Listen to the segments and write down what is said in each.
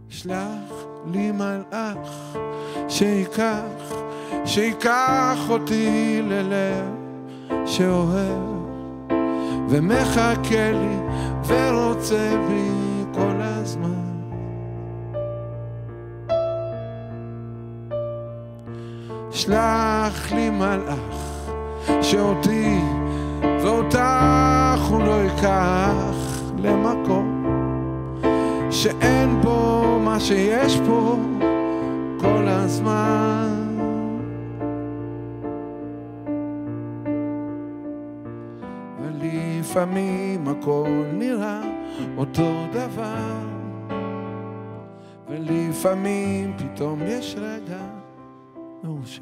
שלח לי מלאך שיקח אותי ללב שאוהב ומחכה לי ורוצה בי כל הזמן. שלח לי מלאך שאותי ואותך הוא לא ייקח למקום שאין בו מה שיש פה כל הזמן. ולפעמים הכל נראה אותו דבר, ולפעמים פתאום יש רגע מאושר.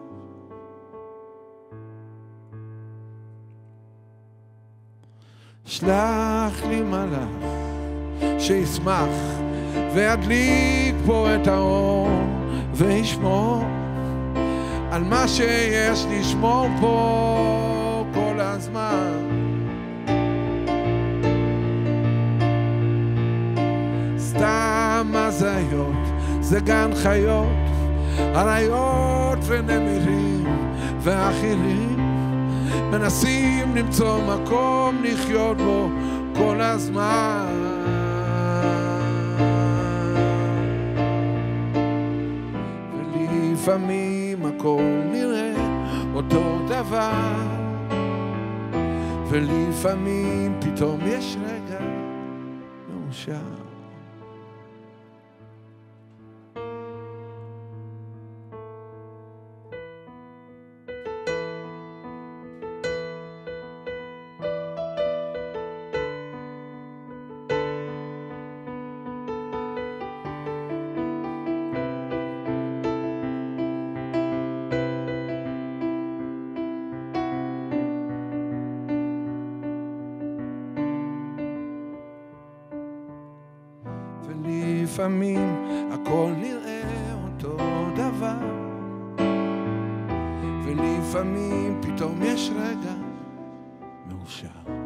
שלח לי מלאך שישמח וידליק פה את האור וישמור על מה שיש לשמור פה כל הזמן. סתם הזיות, זה גן חיות, אריות ונמירים ואחרים מנסים למצוא מקום לחיות בו כל הזמן. ולפעמים הכל נראה אותו דבר, ולפעמים פתאום יש רגע מאושר. ולפעמים הכל נראה אותו דבר, ולפעמים פתאום יש רגע מאושר.